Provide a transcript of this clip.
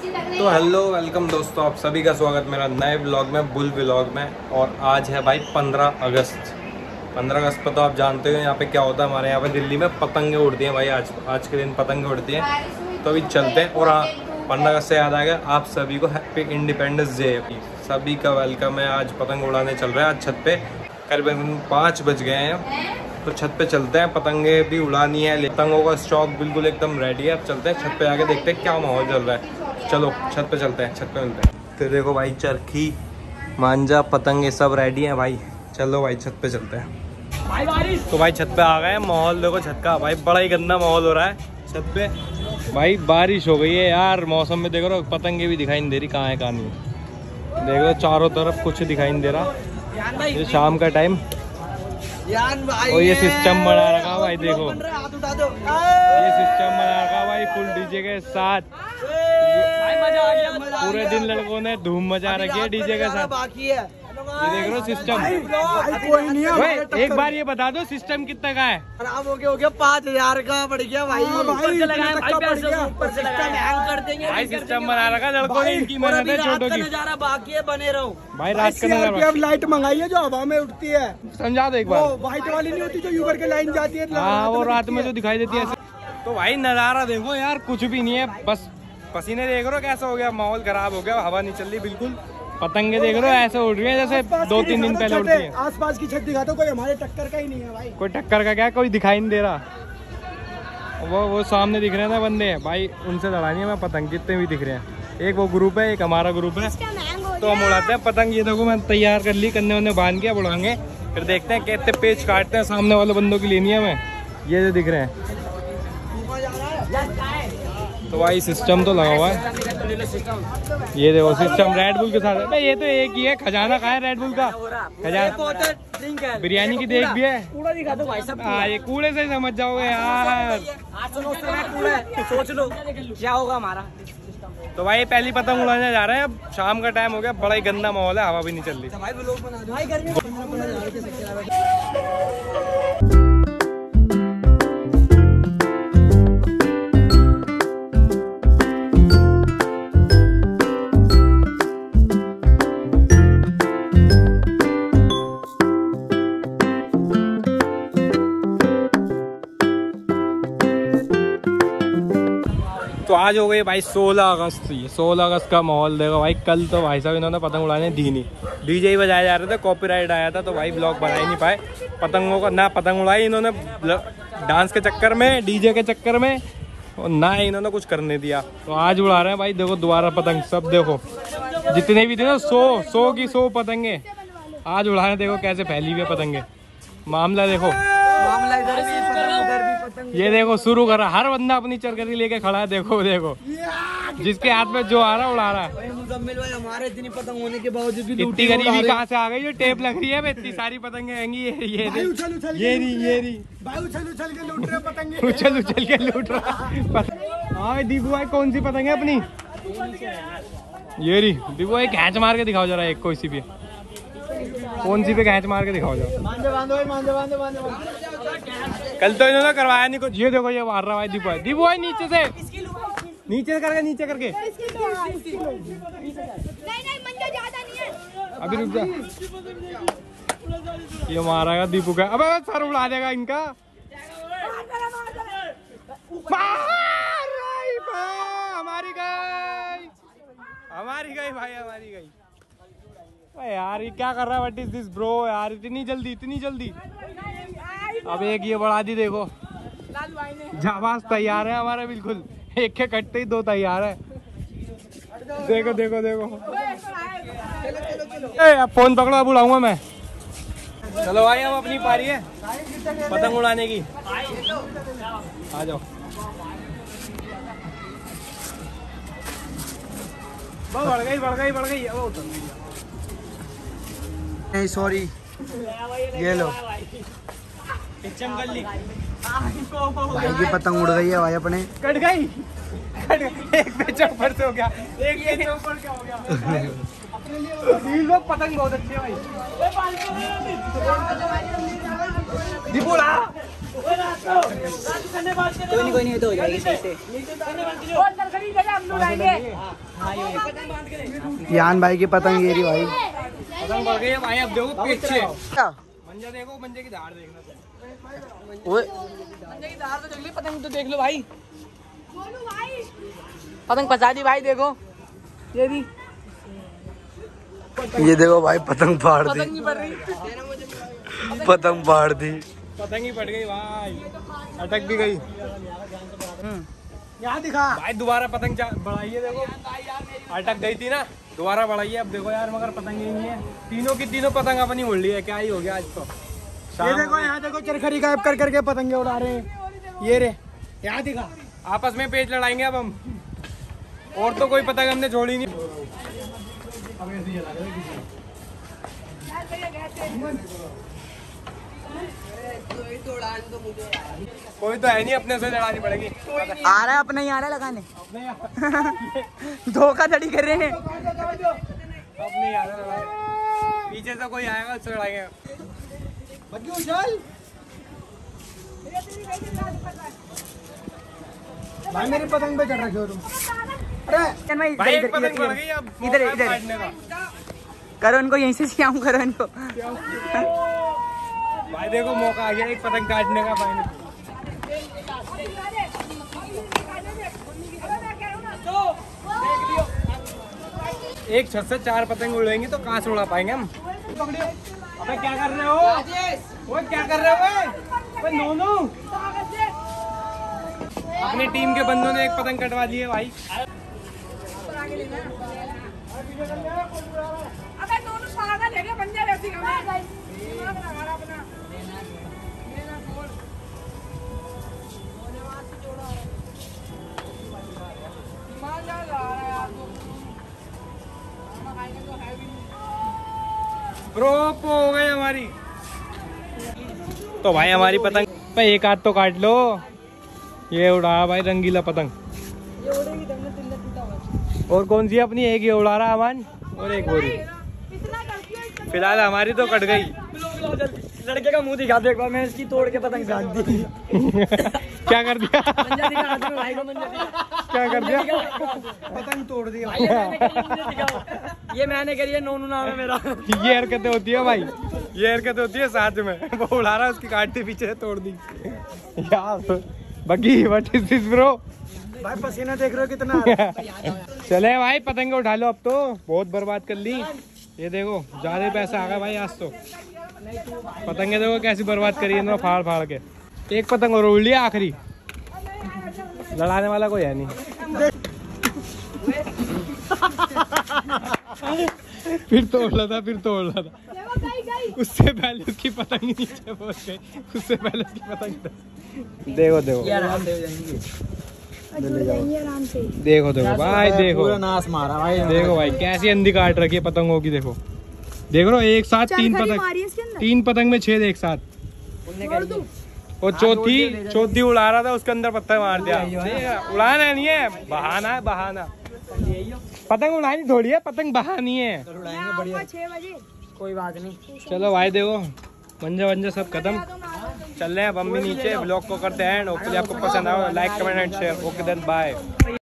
तो hello welcome दोस्तों, आप सभी का स्वागत मेरा नए ब्लॉग में, बुल ब्लॉग में। और आज है भाई 15 अगस्त। 15 अगस्त पर तो आप जानते हो यहाँ पे क्या होता है। हमारे यहाँ पे दिल्ली में पतंगे उड़ती हैं भाई। आज के दिन पतंगे उड़ती हैं, तो अभी चलते हैं। और हाँ, 15 अगस्त से याद आ गया, आप सभी को हैप्पी इंडिपेंडेंस डे। सभी का वेलकम है। आज पतंग उड़ाने चल रहे हैं। आज छत पे करीबन 5 बज गए हैं, तो छत पे चलते हैं। पतंगे भी उड़ानी है, पतंगों का स्टॉक बिल्कुल एकदम रेडी है। अब चलते हैं छत पे, आके देखते हैं क्या माहौल चल रहा है। चलो छत पे चलते हैं, छत पे मिलते हैं। तो देखो भाई, चरखी, मांझा, पतंगे सब रेडी हैं भाई। चलो भाई छत पे चलते हैं। तो भाई छत पे आ गए। माहौल देखो छत का भाई, बड़ा ही गंदा माहौल हो रहा है छत पे भाई। बारिश हो गई है यार, मौसम में देखो पतंगे भी दिखाई नहीं दे रही, कहाँ है कहाँ नहीं। देखो चारों तरफ कुछ दिखाई नहीं दे रहा। ये शाम का टाइम और ये सिस्टम बना रखा भाई। देखो ये सिस्टम बना रखा भाई फुल डीजे के साथ। मजा आ गया, पूरे दिन लड़कों ने धूम मचा रखी है डीजे के साथ। बाकी है ये देख लो सिस्टम। कोई नहीं है। एक बार ये बता दो सिस्टम कितना का है? खराब हो गया 5000 का पड़ गया भाई। ऊपर से भाई सिस्टम बना रखा लड़कों ने, इनकी मेहनत है छोटों की। नजारा बाकी है, बने रहो भाई। रात का नजारा। अब लाइट मंगाई है जो हवा में उठती है, समझा दो एक बार। व्हाइट वाली नहीं होती जो यूबर के लाइन जाती है। हाँ, वो रात में जो दिखाई देती है। तो भाई नजारा देखो यार, कुछ भी नहीं है, बस पसीने देख रहे हो कैसा हो गया। माहौल खराब हो गया, हवा नहीं चल रही बिल्कुल। पतंगे देख रहे हो ऐसे उड़ रही है जैसे 2-3 दिन पहले उड़ती है। आसपास की छत दिखाता, कोई हमारे टक्कर का ही नहीं है भाई। कोई टक्कर का क्या, कोई दिखाई नहीं दे रहा। वो सामने दिख रहे हैं ना बंदे भाई, उनसे लड़ानी है मैं पतंग। जितने भी दिख रहे हैं, एक वो ग्रुप है, एक हमारा ग्रुप है, तो हम उड़ाते हैं पतंग। ये देखो मैं तैयार कर ली, कन्ने वन्ने बांध के, अब उड़ाएंगे। फिर देखते हैं कितने पेच काटते हैं। सामने वाले बंदों की लेनी है हमें। ये जो दिख रहे हैं, तो भाई सिस्टम तो लगा हुआ है। ये देखो सिस्टम रेड बुल के साथ है। ये तो एक ही है, खजाना कहाँ है रेड बुल का? खजाना बिरयानी की देख भी है। कूड़ा दिखा दो भाई सब। हाँ, ये कूड़े से समझ जाओगे यार। 800 कूड़ा है, सोच लो क्या होगा हमारा। तो भाई पहली पतंग उड़ाने जा रहे हैं। अब शाम का टाइम हो गया, बड़ा ही गंदा माहौल है, हवा भी नहीं चल रही। तो आज हो गई भाई 16 अगस्त। ये 16 अगस्त का माहौल देखो भाई। कल तो भाई साहब इन्होंने पतंग उड़ाने दी नहीं, डीजे ही बजाए जा रहे थे, कॉपीराइट आया था, तो भाई ब्लॉग बना ही नहीं पाए। पतंगों का ना पतंग उड़ाई इन्होंने डांस के चक्कर में, डीजे के चक्कर में, और ना इन्होंने कुछ करने दिया। तो आज उड़ा रहे हैं भाई। देखो दोबारा पतंग सब देखो, जितने भी थे ना 100 की 100 पतंगे आज उड़ा रहे हैं। देखो कैसे फैली हुई है पतंगे। मामला देखो, ये देखो शुरू कर रहा। हर बंदा अपनी चरखी लेके खड़ा है। देखो देखो, जिसके हाथ में जो आ रहा है उड़ा रहा है। मुजम्मिल भाई, हमारे इतनी पतंग होने के बावजूद भी इतनी गरीबी कहाँ से आ गई? जो टेप लग रही है, इतनी सारी पतंगे आएंगी। ये नहीं भाई उछल के लूट रहे पतंगे। उछल के लूट रहा। हाँ दीपू भाई, कौन सी पतंग है अपनी? ये रही दीपू भाई, खैंच मार के दिखाओ जरा एक, कोई सी भी। कौन सी पे खैंच मार के दिखाओ जरा। कल तो इन्होंने करवाया नहीं कुछ। ये देखो ये मार रहा भाई दीपू भाई। दीपू भाई नीचे से नीचे करके अभी रुक जा। ये मारेगा दीपू का। अबे सर उड़ा देगा इनका। हमारी गई भाई, हमारी गई। यार ये क्या कर रहा है? व्हाट इज दिस ब्रो यार, इतनी जल्दी। अब एक ये बढ़ा दी देखो। जाबाज तैयार है हमारा बिल्कुल। एक के कटते ही 2 तैयार है। देखो अब फोन पकड़ो, अब उड़ाऊंगा मैं। चलो भाई, हम अपनी पारी है पतंग उड़ाने की। आ जाओ। बढ़ गई। नहीं सॉरी, ये लो भाई की पतंग उड़ गई है भाई अपने। कट गई। एक पेच ऊपर से हो गया, एक पेच ऊपर क्या हो गया? लोग पतंग बहुत अच्छे है भाई। दीपुला कोई नहीं तो हो जाएगी सही से। यान भाई की पतंग गिरी भाई। पतंग बढ़ गई है भाई। अब देखो पीछे मंजा देखो, मंजे की धार देखना। मंजे की धार तो देख ली, पतंग तो देख लो भाई। पतंग फंसा दी भाई, देखो ये भी। ये देखो भाई पतंग फाड़ दी, पतंग नहीं पड़ रही, पतंग फाड़ दी। पतंग ही पड़ गई भाई, अटक भी गई। यहाँ दिखा भाई दोबारा पतंग बढ़ाई है, देखो अटक गई थी ना, दोबारा बढ़ाई है। अब देखो यार, मगर पतंग ही नहीं है। तीनों की तीनों पतंग अपनी उड़ ली है। क्या ही हो गया आज तो। ये देखो, यहाँ देखो चरखड़ी गायब कर करके पतंगे उड़ा रहे हैं। ये रे, यहाँ दिखा। आपस में पेच लड़ाएंगे अब हम। और तो कोई पतंग हमने छोड़ी नहीं। कोई तो है नहीं, अपने से लड़ानी पड़ेगी। आ रहा है अपने ही, आ रहा है लगाने। धोखाधड़ी कर रहे हैं। अपने यार पीछे से कोई आएगा, उससे लड़ाएंगे। भाई मेरी पतंग पे चढ़ रखे हो तुम। अरे भाई एक पतंग बढ़ गई, अब इधर इधर करो उनको, यहीं से सियाऊं करो इनको। भाई देखो मौका आ गया एक पतंग काटने का भाई। एक छत से 4 पतंग उड़ेंगे तो कहाँ से उड़ा पाएंगे हम। अबे क्या कर रहे हो? वो क्या कर रहे हो? नोनू अपनी टीम के बंदों ने एक पतंग कटवा ली है भाई। अबे दोनों पागल है क्या? बंदे रहती हमें प्रोप हो गई हमारी। तो भाई हमारी पतंग पे एक हाथ तो काट लो। ये उड़ा भाई रंगीला पतंग। और कौन सी अपनी? एक ये उड़ा रहा अमान और एक बोरी। फिलहाल हमारी तो कट गई। लड़के का मुंह दिखा दो एक बार, मैं इसकी तोड़ के पतंग काट दी। क्या कर दिया? भाई को क्या कर दिया? पतंग तोड़ दी। ये मैंने करी है, नोनू नाम है मेरा। ये हरकतें होती है भाई, ये हरकतें होती है साथ में। वो उड़ा रहा, उसकी काटती पीछे से तोड़ दी यार। बाकी व्हाट इज दिस ब्रो? भाई पसीना देख रहे हो कितना। चले भाई पतंग उठा लो, अब तो बहुत बर्बाद कर ली। ये देखो ज्यादा पैसा आ गया भाई आज तो। पतंगे देखो कैसी बर्बाद करी है, फाड़ फाड़ के। एक पतंग और उड़ लिया आखिरी। लड़ाने वाला कोई है नहीं। फिर तोड़ रहा था, फिर तोड़ रहा था। उससे पहले उसकी पतंग नीचे पहुंच गई, उससे पहले उसकी पतंग। देखो देखो देखो देखो भाई, देखो नाश मारा भाई। देखो भाई कैसी अंधी काट रखी है पतंगों की। देखो देख लो, एक साथ 3 पतंग, 3 पतंग में 6 एक साथ। और चौथी उड़ा रहा था, उसके अंदर पत्थर मार दिया। उड़ाना नहीं है, बहाना है, बहाना। पतंग उड़ानी थोड़ी है, पतंग बहानी है। बढ़िया 6 बजे। कोई बात नहीं। चलो भाई देखो मंजा वंजा सब खत्म। चल रहे हैं अब हम भी नीचे। ब्लॉग को करते हैं एंड। होपफुली आपको पसंद आए। Like comment and share. Okay then bye.